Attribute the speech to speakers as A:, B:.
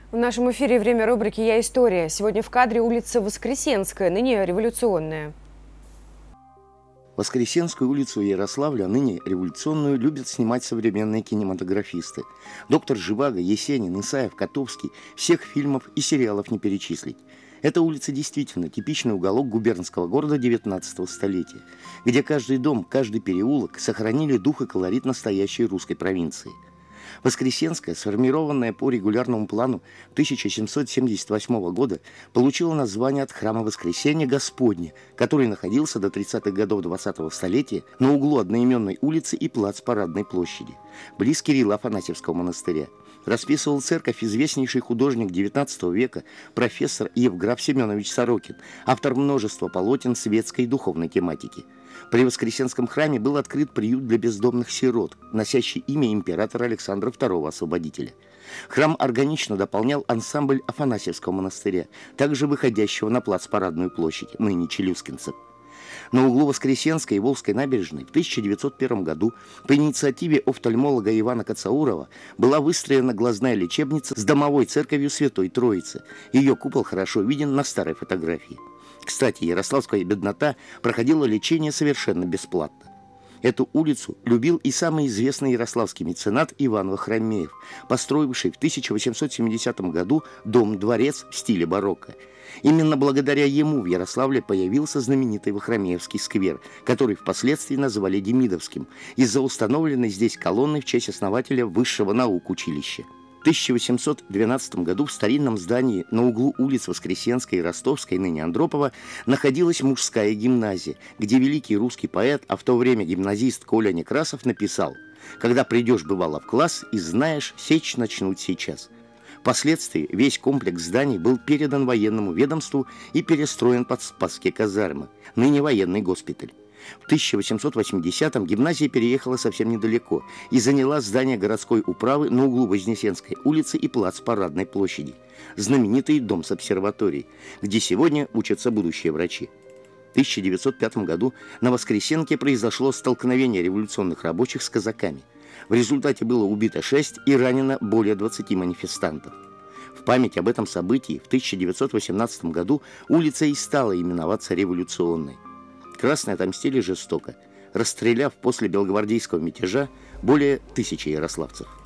A: В нашем эфире время рубрики «Я история». Сегодня в кадре улица Воскресенская, ныне Революционная.
B: Воскресенскую улицу Ярославля, ныне Революционную, любят снимать современные кинематографисты. Доктор Живаго, Есенин, Исаев, Котовский – всех фильмов и сериалов не перечислить. Эта улица действительно типичный уголок губернского города 19 столетия, где каждый дом, каждый переулок сохранили дух и колорит настоящей русской провинции. Воскресенская, сформированная по регулярному плану 1778 года, получила название от храма Воскресения Господня, который находился до 30-х годов 20-го столетия на углу одноименной улицы и плац-Парадной площади, близ Кирилла Афанасьевского монастыря. Расписывал церковь известнейший художник XIX века профессор Евграф Семенович Сорокин, автор множества полотен светской и духовной тематики. При Воскресенском храме был открыт приют для бездомных сирот, носящий имя императора Александра II Освободителя. Храм органично дополнял ансамбль Афанасьевского монастыря, также выходящего на плац-Парадную площадь, ныне Челюскинцев. На углу Воскресенской и Волжской набережной в 1901 году по инициативе офтальмолога Ивана Коцаурова была выстроена глазная лечебница с домовой церковью Святой Троицы. Ее купол хорошо виден на старой фотографии. Кстати, ярославская беднота проходила лечение совершенно бесплатно. Эту улицу любил и самый известный ярославский меценат Иван Вахромеев, построивший в 1870 году дом-дворец в стиле барокко. Именно благодаря ему в Ярославле появился знаменитый Вахромеевский сквер, который впоследствии назвали Демидовским, из-за установленной здесь колонны в честь основателя Высшего наук училища. В 1812 году в старинном здании на углу улиц Воскресенской и Ростовской, ныне Андропова, находилась мужская гимназия, где великий русский поэт, а в то время гимназист Коля Некрасов написал: «Когда придешь, бывало, в класс, и знаешь, сечь начнут сейчас». Впоследствии весь комплекс зданий был передан военному ведомству и перестроен под Спасские казармы, ныне военный госпиталь. В 1880-м гимназия переехала совсем недалеко и заняла здание городской управы на углу Вознесенской улицы и плац-Парадной площади, знаменитый дом с обсерваторией, где сегодня учатся будущие врачи. В 1905 году на Воскресенке произошло столкновение революционных рабочих с казаками. В результате было убито 6 и ранено более 20 манифестантов. В память об этом событии в 1918 году улица и стала именоваться Революционной. Красные отомстили жестоко, расстреляв после белогвардейского мятежа более 1000 ярославцев.